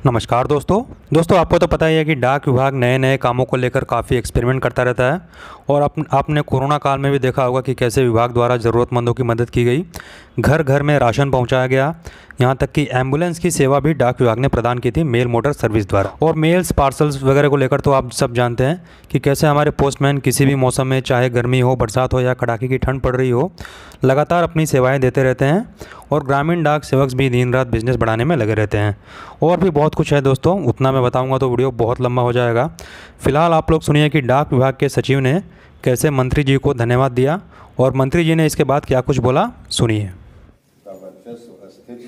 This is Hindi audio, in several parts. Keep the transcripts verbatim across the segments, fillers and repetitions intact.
नमस्कार दोस्तों दोस्तों आपको तो पता ही है कि डाक विभाग नए नए कामों को लेकर काफ़ी एक्सपेरिमेंट करता रहता है। और आप, आपने कोरोना काल में भी देखा होगा कि कैसे विभाग द्वारा ज़रूरतमंदों की मदद की गई, घर घर में राशन पहुंचाया गया, यहाँ तक कि एम्बुलेंस की सेवा भी डाक विभाग ने प्रदान की थी मेल मोटर सर्विस द्वारा। और मेल्स पार्सल्स वगैरह को लेकर तो आप सब जानते हैं कि कैसे हमारे पोस्टमैन किसी भी मौसम में, चाहे गर्मी हो, बरसात हो या कड़ाके की ठंड पड़ रही हो, लगातार अपनी सेवाएं देते रहते हैं। और ग्रामीण डाक सेवक भी दिन रात बिजनेस बढ़ाने में लगे रहते हैं। और भी बहुत कुछ है दोस्तों, उतना मैं बताऊंगा तो वीडियो बहुत लंबा हो जाएगा। फिलहाल आप लोग सुनिए कि डाक विभाग के सचिव ने कैसे मंत्री जी को धन्यवाद दिया और मंत्री जी ने इसके बाद क्या कुछ बोला, सुनिए। का वर्चस्व अस्थिर,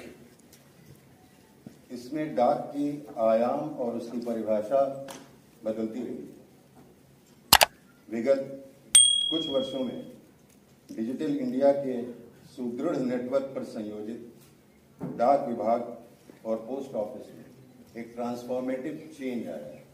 इसमें डाक की आयाम और उसकी परिभाषा बदलती रही। विगत कुछ वर्षों में डिजिटल इंडिया के सुदृढ़ नेटवर्क पर संयोजित डाक विभाग और पोस्ट ऑफिस में एक ट्रांसफॉर्मेटिव चेंज आया है।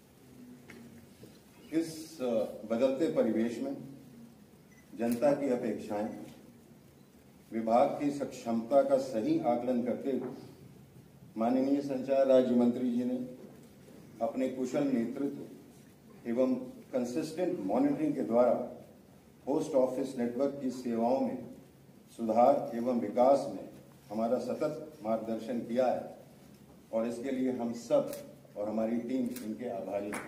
इस बदलते परिवेश में जनता की अपेक्षाएं, विभाग की सक्षमता का सही आकलन करते हुए माननीय संचार राज्य मंत्री जी ने अपने कुशल नेतृत्व एवं कंसिस्टेंट मॉनिटरिंग के द्वारा पोस्ट ऑफिस नेटवर्क की सेवाओं में सुधार एवं विकास में हमारा सतत मार्गदर्शन किया है और इसके लिए हम सब और हमारी टीम इनके आभारी हैं।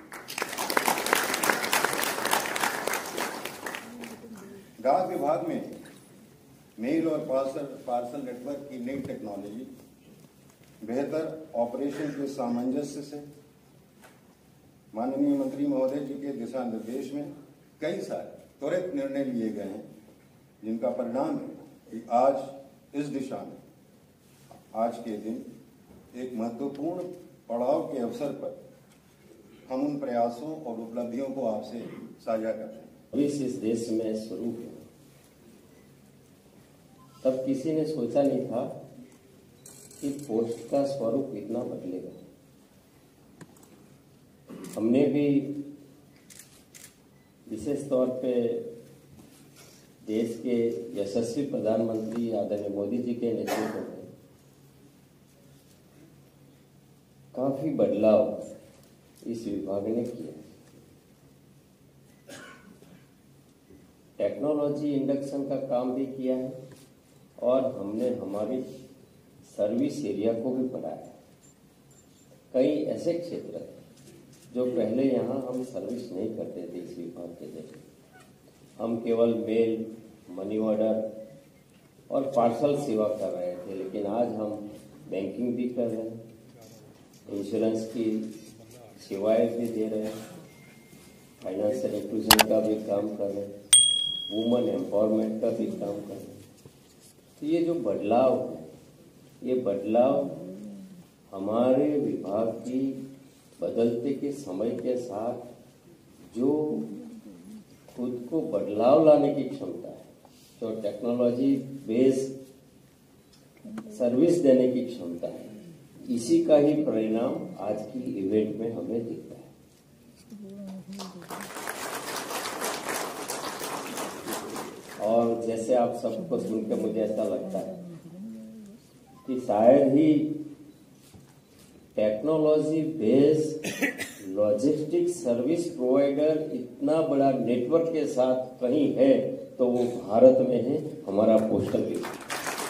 डाक विभाग में मेल और पार्सल पार्सल नेटवर्क की नई टेक्नोलॉजी, बेहतर ऑपरेशन के सामंजस्य से माननीय मंत्री महोदय जी के दिशा निर्देश में कई सारे त्वरित निर्णय लिए गए हैं, जिनका परिणाम है कि आज इस दिशा में आज के दिन एक महत्वपूर्ण पड़ाव के अवसर पर हम उन प्रयासों और उपलब्धियों को आपसे साझा कर रहे हैं। इस देश में शुरू हुआ तब किसी ने सोचा नहीं था कि पोस्ट का स्वरूप इतना बदलेगा। हमने भी विशेष तौर पे देश के यशस्वी प्रधानमंत्री आदरणीय मोदी जी के नेतृत्व में काफी बदलाव इस विभाग ने किया। टेक्नोलॉजी इंडक्शन का काम भी किया है और हमने हमारी सर्विस एरिया को भी बढ़ाया। कई ऐसे क्षेत्र हैं जो पहले यहाँ हम सर्विस नहीं करते थे इस विभाग के जरिए। हम केवल मेल, मनी ऑर्डर और पार्सल सेवा कर रहे थे, लेकिन आज हम बैंकिंग भी कर रहे हैं, इंश्योरेंस की सेवाएं भी दे रहे हैं, फाइनेंशियल इंक्लूजन का भी काम कर रहे हैं, वुमेन एम्पावरमेंट का भी काम कर रहे हैं। तो ये जो बदलाव है, ये बदलाव हमारे विभाग की बदलते के समय के साथ जो खुद को बदलाव लाने की क्षमता है, जो टेक्नोलॉजी बेस्ड सर्विस देने की क्षमता है, इसी का ही परिणाम आज की इवेंट में हमें दिखता है। और जैसे आप सबको सुनकर मुझे ऐसा लगता है कि शायद ही technology based logistic service provider इतना बड़ा नेटवर्क के साथ कहीं है तो वो भारत में है, हमारा पोस्टल विभाग।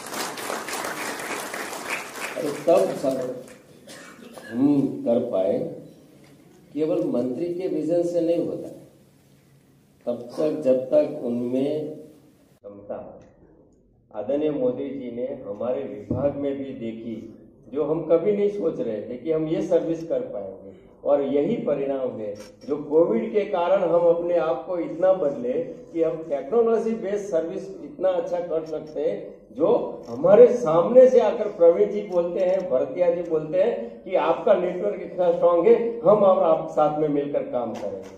तब सर हम कर पाए, केवल मंत्री के विजन से नहीं होता, तब तक जब तक उनमें क्षमता आदरणीय मोदी जी ने हमारे विभाग में भी देखी, जो हम कभी नहीं सोच रहे थे कि हम ये सर्विस कर पाएंगे। और यही परिणाम है जो कोविड के कारण हम अपने आप को इतना बदले कि हम टेक्नोलॉजी बेस्ड सर्विस इतना अच्छा कर सकते हैं। जो हमारे सामने से आकर प्रवीण जी बोलते हैं, भरतिया जी बोलते हैं कि आपका नेटवर्क इतना स्ट्रांग है, हम और आप साथ में मिलकर काम करेंगे।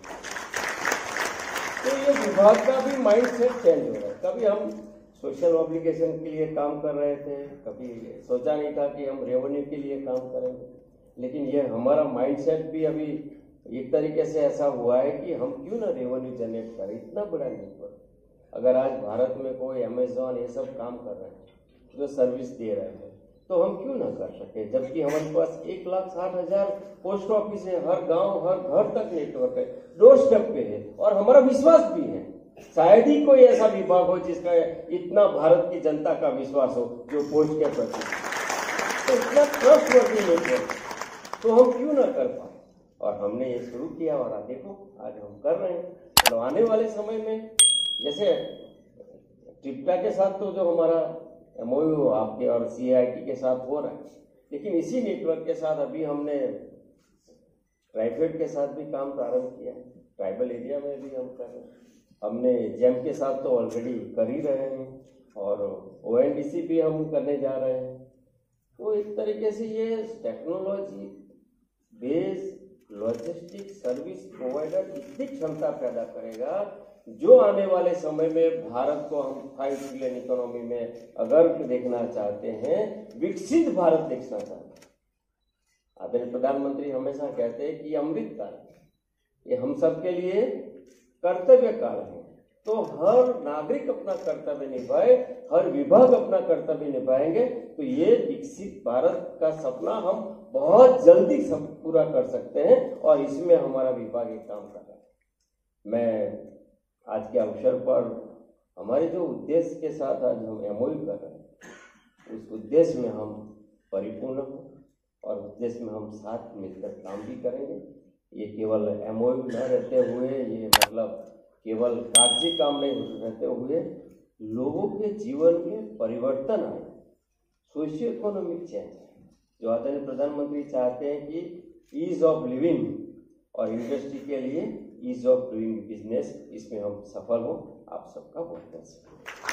तो ये विभाग का भी माइंड सेट चेंज हो रहा है। कभी हम सोशल ऑब्लिगेशन के लिए काम कर रहे थे, कभी सोचा नहीं था कि हम रेवेन्यू के लिए काम करेंगे, लेकिन ये हमारा माइंडसेट भी अभी एक तरीके से ऐसा हुआ है कि हम क्यों ना रेवेन्यू जनरेट करें। इतना बड़ा नेटवर्क, अगर आज भारत में कोई अमेजॉन ये सब काम कर रहे हैं, जो सर्विस दे रहे हैं, तो हम क्यों ना कर सके, जबकि हमारे पास एक लाख साठ हजार पोस्ट ऑफिस है, हर गांव हर घर तक नेटवर्क है, डोर स्टेप पे है, और हमारा विश्वास भी है। शायद ही कोई ऐसा विभाग हो जिसका इतना भारत की जनता का विश्वास हो जो पोस्ट के प्रति, तो इतना ट्रस्टवर्दी नेटवर्क, तो हम क्यों ना कर पाए। और हमने ये शुरू किया और आप देखो आज हम कर रहे हैं। तो आने वाले समय में जैसे टिप्टा के साथ तो जो हमारा एमओयू आपके और सीआईटी के साथ हो रहा है, लेकिन इसी नेटवर्क के साथ अभी हमने ट्राइफेड के साथ भी काम प्रारंभ किया है, ट्राइबल एरिया में भी हम कर रहे हैं, हमने जेम के साथ तो ऑलरेडी कर ही रहे हैं, और ओएनडीसी भी हम करने जा रहे हैं। तो एक तरीके से ये technology based logistic service provider इतनी क्षमता पैदा करेगा जो आने वाले समय में भारत को हम फाइव ट्रिलियन इकोनॉमी में अगर देखना चाहते हैं, विकसित भारत देखना चाहते हैं। आदरणीय प्रधानमंत्री हमेशा कहते हैं कि अमृत काल, ये हम सबके लिए कर्तव्य काल है। तो हर नागरिक अपना कर्तव्य निभाए, हर विभाग अपना कर्तव्य निभाएंगे, तो ये विकसित भारत का सपना हम बहुत जल्दी सब पूरा कर सकते हैं, और इसमें हमारा विभाग एक काम कर रहा है। मैं आज के अवसर पर हमारे जो उद्देश्य के साथ आज हम एमओयू कर रहे हैं, उस उद्देश्य में हम परिपूर्ण हो, और उद्देश्य में हम साथ मिलकर काम भी करेंगे। ये केवल एमओयू न रहते हुए, ये मतलब केवल कागजी काम नहीं रहते हुए, लोगों के जीवन में परिवर्तन आए, सोशियो इकोनॉमिक चेंज है, जो आदरणीय प्रधानमंत्री चाहते हैं कि ईज ऑफ लिविंग और इंडस्ट्री के लिए ईज ऑफ डूइंग बिजनेस, इसमें हम सफल हो। आप सबका बहुत बहुत शुक्रिया।